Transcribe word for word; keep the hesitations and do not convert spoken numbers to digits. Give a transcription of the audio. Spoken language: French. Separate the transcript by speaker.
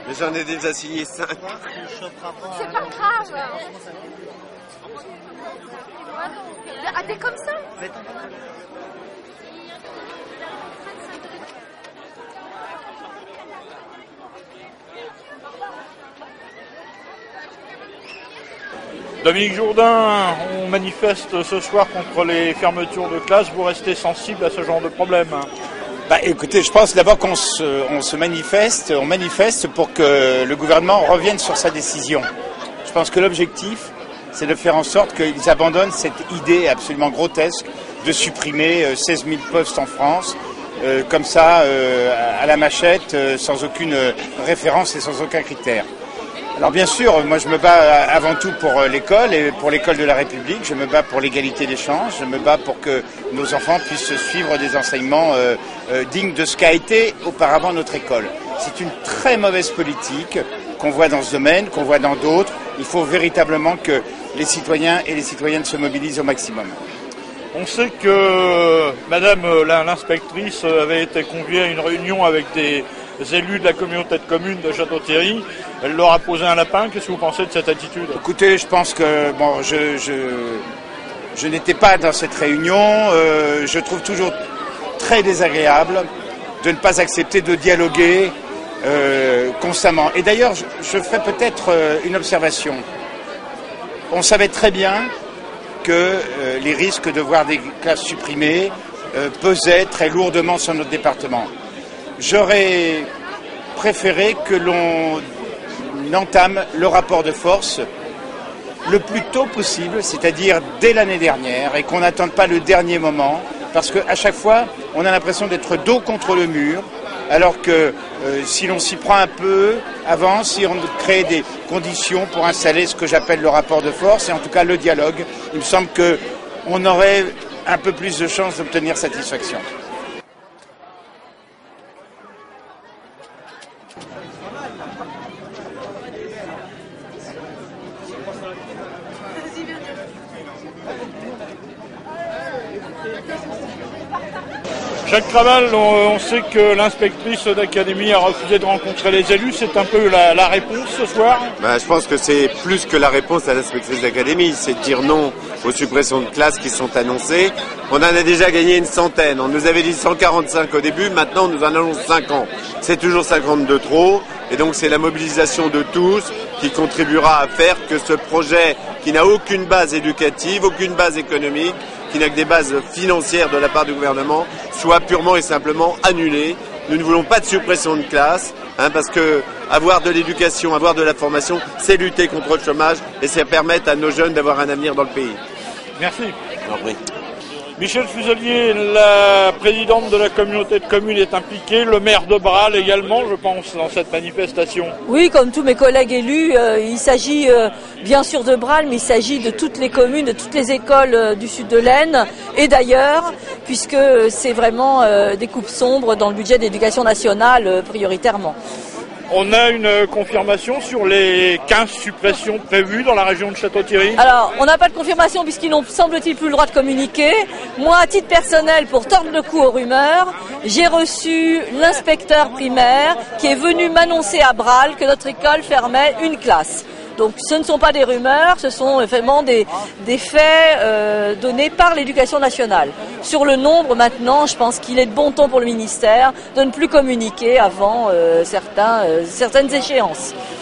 Speaker 1: Mais j'en ai déjà signé cinq.
Speaker 2: C'est pas grave. Ah, t'es comme ça?
Speaker 3: Dominique Jourdain, on manifeste ce soir contre les fermetures de classes. Vous restez sensible à ce genre de problème?
Speaker 4: Bah, écoutez, je pense d'abord qu'on se, on se manifeste, on manifeste pour que le gouvernement revienne sur sa décision. Je pense que l'objectif, c'est de faire en sorte qu'ils abandonnent cette idée absolument grotesque de supprimer seize mille postes en France, euh, comme ça, euh, à la machette, euh, sans aucune référence et sans aucun critère. Alors bien sûr, moi je me bats avant tout pour l'école et pour l'école de la République, je me bats pour l'égalité des chances, je me bats pour que nos enfants puissent suivre des enseignements euh, euh, dignes de ce qu'a été auparavant notre école. C'est une très mauvaise politique qu'on voit dans ce domaine, qu'on voit dans d'autres. Il faut véritablement que les citoyens et les citoyennes se mobilisent au maximum.
Speaker 3: On sait que Madame l'inspectrice avait été conviée à une réunion avec des élus de la communauté de communes de Château-Thierry. Elle leur a posé un lapin. Qu'est-ce que vous pensez de cette attitude?
Speaker 4: Écoutez, je pense que bon, je, je, je n'étais pas dans cette réunion. Euh, je trouve toujours très désagréable de ne pas accepter de dialoguer euh, constamment. Et d'ailleurs, je, je ferai peut-être euh, une observation. On savait très bien que euh, les risques de voir des classes supprimées euh, pesaient très lourdement sur notre département. J'aurais préféré que l'on entame le rapport de force le plus tôt possible, c'est-à-dire dès l'année dernière, et qu'on n'attende pas le dernier moment, parce qu'à chaque fois, on a l'impression d'être dos contre le mur, alors que euh, si l'on s'y prend un peu avant, si on crée des conditions pour installer ce que j'appelle le rapport de force, et en tout cas le dialogue, il me semble qu'on aurait un peu plus de chances d'obtenir satisfaction.
Speaker 3: Jacques Craval, on, on sait que l'inspectrice d'académie a refusé de rencontrer les élus. C'est un peu la, la réponse ce soir?
Speaker 1: Ben, je pense que c'est plus que la réponse à l'inspectrice d'académie. C'est de dire non aux suppressions de classes qui sont annoncées. On en a déjà gagné une centaine. On nous avait dit cent quarante-cinq au début. Maintenant, on nous en annonce cinquante. C'est toujours cinquante de trop. Et donc, c'est la mobilisation de tous qui contribuera à faire que ce projet, qui n'a aucune base éducative, aucune base économique, qui n'a que des bases financières de la part du gouvernement, soit purement et simplement annulé. Nous ne voulons pas de suppression de classe, hein, parce que avoir de l'éducation, avoir de la formation, c'est lutter contre le chômage et c'est permettre à nos jeunes d'avoir un avenir dans le pays.
Speaker 3: Merci.
Speaker 1: Oui.
Speaker 3: Michel Fuselier, la présidente de la communauté de communes est impliquée, le maire de Bral également, je pense, dans cette manifestation.
Speaker 5: Oui, comme tous mes collègues élus, euh, il s'agit euh, bien sûr de Bral, mais il s'agit de toutes les communes, de toutes les écoles euh, du sud de l'Aisne et d'ailleurs, puisque c'est vraiment euh, des coupes sombres dans le budget d'éducation nationale euh, prioritairement.
Speaker 3: On a une confirmation sur les quinze suppressions prévues dans la région de Château-Thierry?
Speaker 5: Alors, on n'a pas de confirmation puisqu'ils n'ont, semble-t-il, plus le droit de communiquer. Moi, à titre personnel, pour tordre le cou aux rumeurs, j'ai reçu l'inspecteur primaire qui est venu m'annoncer à Bral que notre école fermait une classe. Donc ce ne sont pas des rumeurs, ce sont vraiment des, des faits euh, donnés par l'éducation nationale. Sur le nombre maintenant, je pense qu'il est de bon ton pour le ministère de ne plus communiquer avant euh, certains, euh, certaines échéances.